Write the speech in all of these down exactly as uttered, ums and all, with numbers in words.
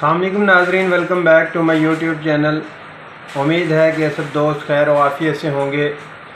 अस्सलाम वालेकुम नाज़रीन, welcome back to my YouTube channel. उम्मीद है कि सब दोस्त खैर और आफियत से होंगे।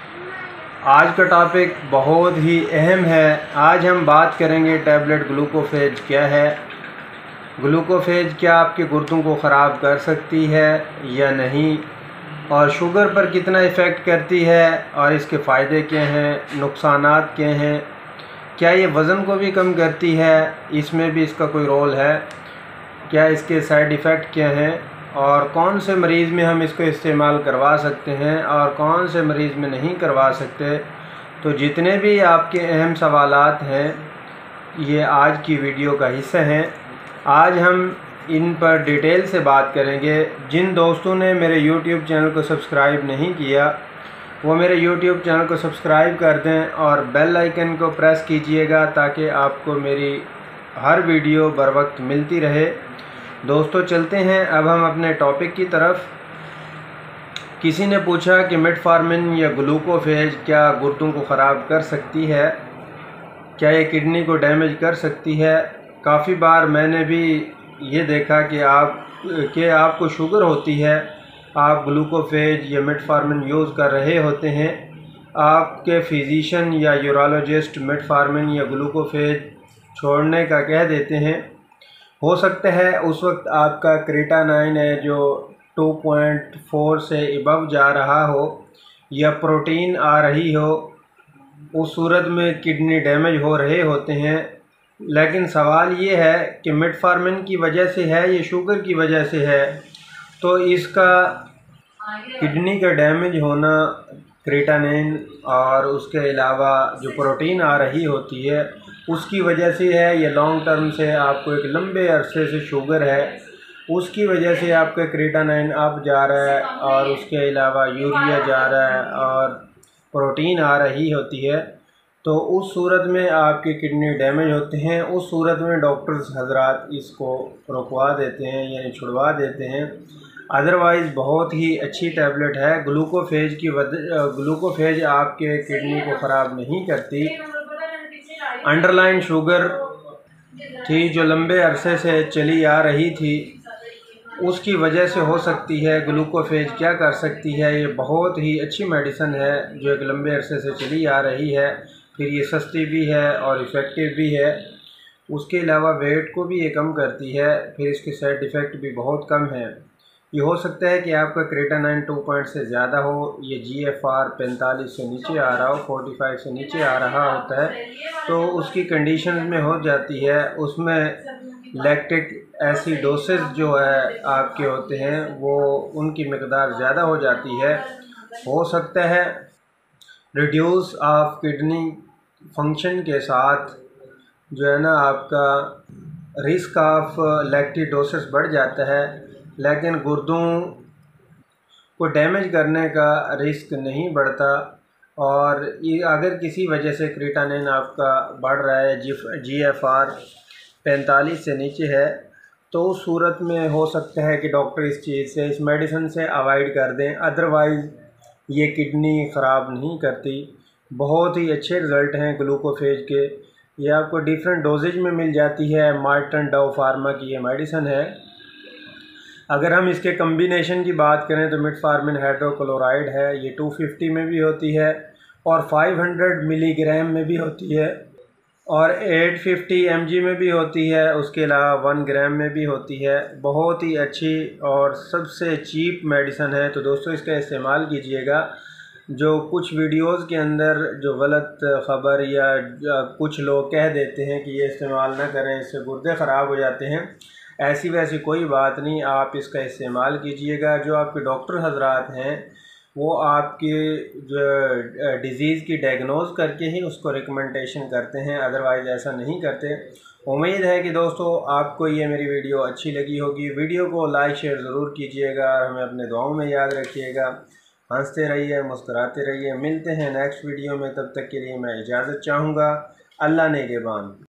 आज का टॉपिक बहुत ही अहम है। आज हम बात करेंगे टैबलेट ग्लूकोफेज क्या है, ग्लूकोफेज क्या आपके गुर्दों को ख़राब कर सकती है या नहीं, और शुगर पर कितना इफ़ेक्ट करती है, और इसके फ़ायदे क्या हैं, नुकसानात क्या हैं, क्या ये वज़न को भी कम करती है, इसमें भी इसका कोई रोल है, क्या इसके साइड इफ़ेक्ट क्या हैं, और कौन से मरीज़ में हम इसको इस्तेमाल करवा सकते हैं और कौन से मरीज़ में नहीं करवा सकते। तो जितने भी आपके अहम सवालात हैं ये आज की वीडियो का हिस्सा हैं। आज हम इन पर डिटेल से बात करेंगे। जिन दोस्तों ने मेरे यूट्यूब चैनल को सब्सक्राइब नहीं किया वो मेरे यूट्यूब चैनल को सब्सक्राइब कर दें और बेल आइकन को प्रेस कीजिएगा ताकि आपको मेरी हर वीडियो बर वक्त मिलती रहे। दोस्तों चलते हैं अब हम अपने टॉपिक की तरफ। किसी ने पूछा कि मेटफॉर्मिन या ग्लूकोफेज क्या गुर्दों को ख़राब कर सकती है, क्या ये किडनी को डैमेज कर सकती है। काफ़ी बार मैंने भी ये देखा कि आप कि आपको शुगर होती है, आप ग्लूकोफेज या मेटफॉर्मिन यूज़ कर रहे होते हैं, आपके फिजिशियन या यूरोलॉजिस्ट मेटफॉर्मिन या ग्लूकोफेज छोड़ने का कह देते हैं। हो सकता है उस वक्त आपका क्रेटानाइन है जो टू पॉइंट फोर से अबव जा रहा हो या प्रोटीन आ रही हो, उस सूरत में किडनी डैमेज हो रहे होते हैं। लेकिन सवाल ये है कि मेटफॉर्मिन की वजह से है या शुगर की वजह से है। तो इसका किडनी का डैमेज होना क्रेटानिन और उसके अलावा जो प्रोटीन आ रही होती है उसकी वजह से है, या लॉन्ग टर्म से आपको एक लंबे अरसे से शुगर है उसकी वजह से आपका क्रेटानिन अप जा रहा है और उसके अलावा यूरिया जा रहा है और प्रोटीन आ रही होती है, तो उस सूरत में आपके किडनी डैमेज होते हैं। उस सूरत में डॉक्टर्स हजरात इसको रुकवा देते हैं यानी छुड़वा देते हैं। अदरवाइज़ बहुत ही अच्छी टैबलेट है ग्लूकोफेज की। ग्लूकोफेज आपके किडनी को ख़राब नहीं करती। अंडरलाइन शुगर थी जो लंबे अरसे से चली आ रही थी उसकी वजह से हो सकती है। ग्लूकोफेज क्या कर सकती है, ये बहुत ही अच्छी मेडिसिन है जो एक लंबे अरसे से चली आ रही है, फिर ये सस्ती भी है और इफ़ेक्टिव भी है। उसके अलावा वेट को भी ये कम करती है, फिर इसके साइड इफ़ेक्ट भी बहुत कम है। ये हो सकता है कि आपका क्रेटानाइन टू पॉइंट से ज़्यादा हो, ये जी एफ आर पैंतालीस से नीचे आ रहा हो, पैंतालीस से नीचे आ रहा होता है, तो उसकी कंडीशन में हो जाती है। उसमें लैक्टिक एसिडोसिस जो है आपके होते हैं वो उनकी मकदार ज़्यादा हो जाती है। हो सकता है रिड्यूस ऑफ किडनी फंक्शन के साथ जो है ना आपका रिस्क ऑफ लैक्टिडोसिस बढ़ जाता है, लेकिन गुर्दों को डैमेज करने का रिस्क नहीं बढ़ता। और ये अगर किसी वजह से क्रेटानिन आपका बढ़ रहा है, जी एफ आर पैंतालीस से नीचे है, तो उस सूरत में हो सकता है कि डॉक्टर इस चीज़ से, इस मेडिसिन से अवॉइड कर दें। अदरवाइज़ ये किडनी ख़राब नहीं करती। बहुत ही अच्छे रिज़ल्ट हैं ग्लूकोफेज के। ये आपको डिफरेंट डोजेज में मिल जाती है। मार्टन डव फार्मा की ये मेडिसिन है। अगर हम इसके कम्बिनेशन की बात करें तो मेटफॉर्मिन हाइड्रोक्लोराइड है, ये टू फिफ्टी में भी होती है और फाइव हंड्रेड मिलीग्राम में भी होती है और एट फिफ्टी एम जी में भी होती है, उसके अलावा वन ग्राम में भी होती है। बहुत ही अच्छी और सबसे चीप मेडिसिन है, तो दोस्तों इसका इस्तेमाल कीजिएगा। जो कुछ वीडियोस के अंदर जो गलत ख़बर या कुछ लोग कह देते हैं कि ये इस्तेमाल ना करें, इससे गुर्दे ख़राब हो जाते हैं, ऐसी वैसी कोई बात नहीं। आप इसका इस्तेमाल कीजिएगा। जो आपके डॉक्टर हजरात हैं वो आपके जो डिज़ीज़ की डायग्नोज करके ही उसको रिकमेंडेशन करते हैं, अदरवाइज़ ऐसा नहीं करते। उम्मीद है कि दोस्तों आपको ये मेरी वीडियो अच्छी लगी होगी। वीडियो को लाइक शेयर ज़रूर कीजिएगा और हमें अपने दुआओं में याद रखिएगा। हंसते रहिए, मुस्कुराते रहिए। मिलते हैं नेक्स्ट वीडियो में, तब तक के लिए मैं इजाज़त चाहूँगा। अल्लाह नेगेबान।